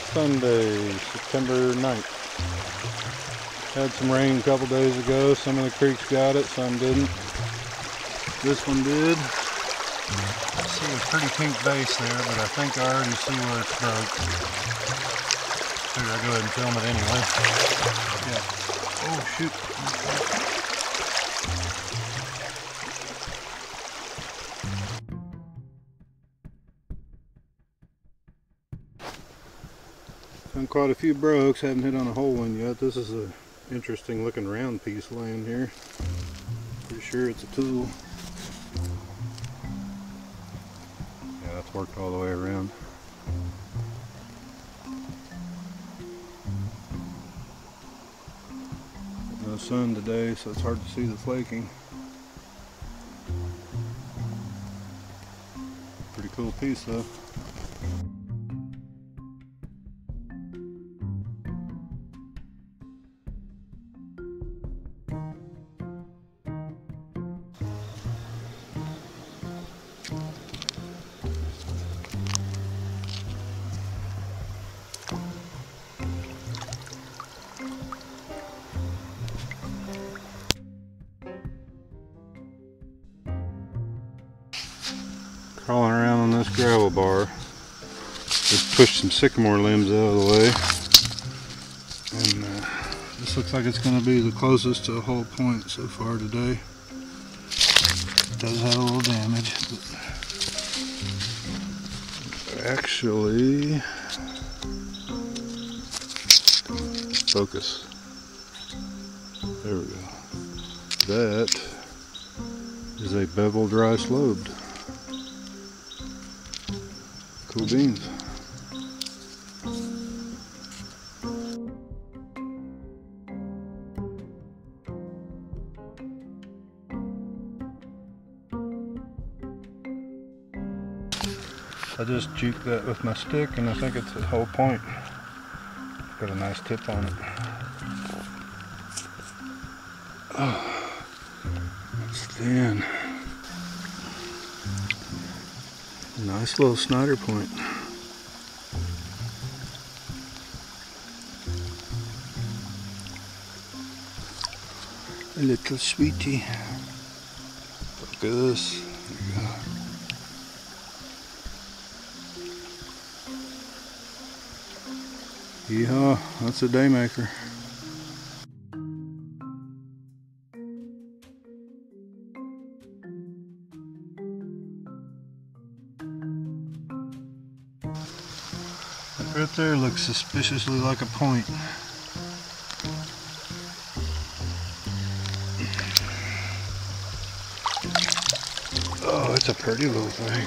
Sunday, September 9th. Had some rain a couple days ago. Some of the creeks got it, some didn't. This one did. I see a pretty pink base there, but I think I already see where it's broke. Figure I'll go ahead and film it anyway. Yeah. Oh shoot. Found quite a few brooks, haven't hit on a whole one yet. This is a interesting looking round piece laying here. Pretty sure it's a tool. Yeah, that's worked all the way around. No sun today, so it's hard to see the flaking. Pretty cool piece though. Crawling around on this gravel bar. Just pushed some sycamore limbs out of the way. And this looks like it's going to be the closest to a whole point so far today. It does have a little damage, but actually, focus. There we go. That is a bevel dry sloped. Cool beans. I just juked that with my stick and I think it's a whole point. Got a nice tip on it. Oh, that's thin. Nice little Snyder point. A little sweetie. Look at this. There you go. Yeah, that's a daymaker. Right there looks suspiciously like a point. Oh, it's a pretty little thing.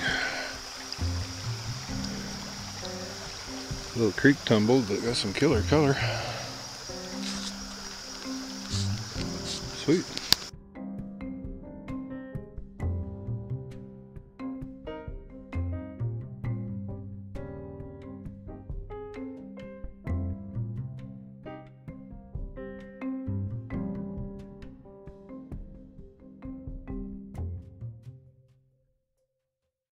A little creek tumbled, but got some killer color. Sweet.